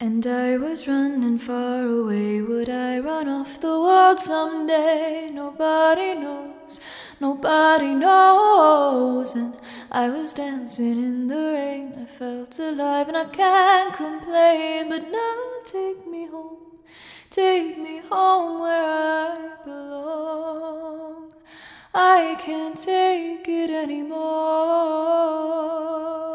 And I was running far away. Would I run off the world someday? Nobody knows, nobody knows. And I was dancing in the rain. I felt alive and I can't complain. But now take me home where I belong. I can't take it anymore.